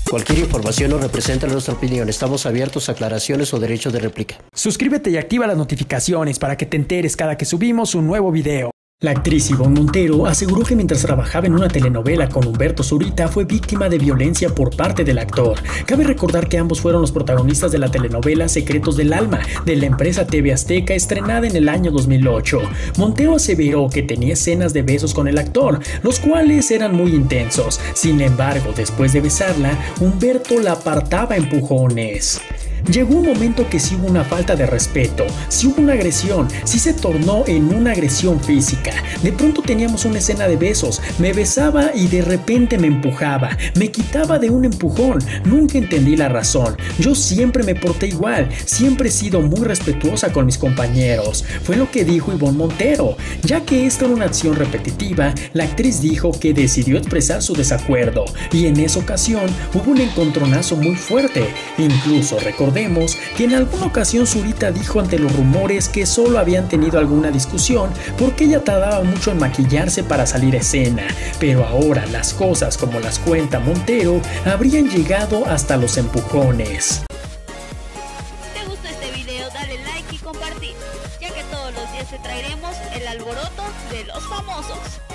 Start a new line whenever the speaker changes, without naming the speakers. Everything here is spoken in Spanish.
Cualquier información no representa nuestra opinión. Estamos abiertos a aclaraciones o derechos de réplica.
Suscríbete y activa las notificaciones para que te enteres cada que subimos un nuevo video. La actriz Ivonne Montero aseguró que mientras trabajaba en una telenovela con Humberto Zurita fue víctima de violencia por parte del actor. Cabe recordar que ambos fueron los protagonistas de la telenovela Secretos del Alma de la empresa TV Azteca, estrenada en el año 2008. Montero aseveró que tenía escenas de besos con el actor, los cuales eran muy intensos. Sin embargo, después de besarla, Humberto la apartaba a empujones. Llegó un momento que sí hubo una falta de respeto, sí hubo una agresión, sí se tornó en una agresión física. De pronto teníamos una escena de besos, me besaba y de repente me empujaba, me quitaba de un empujón. Nunca entendí la razón. Yo siempre me porté igual, siempre he sido muy respetuosa con mis compañeros. Fue lo que dijo Ivonne Montero. Ya que esta era una acción repetitiva, la actriz dijo que decidió expresar su desacuerdo y en esa ocasión hubo un encontronazo muy fuerte. Incluso recordemos que en alguna ocasión Zurita dijo ante los rumores que solo habían tenido alguna discusión porque ella tardaba mucho en maquillarse para salir a escena, pero ahora las cosas, como las cuenta Montero, habrían llegado hasta los empujones.
¿Te gustó este video? Dale like y compartir, ya que todos los días te traeremos el alboroto de los famosos.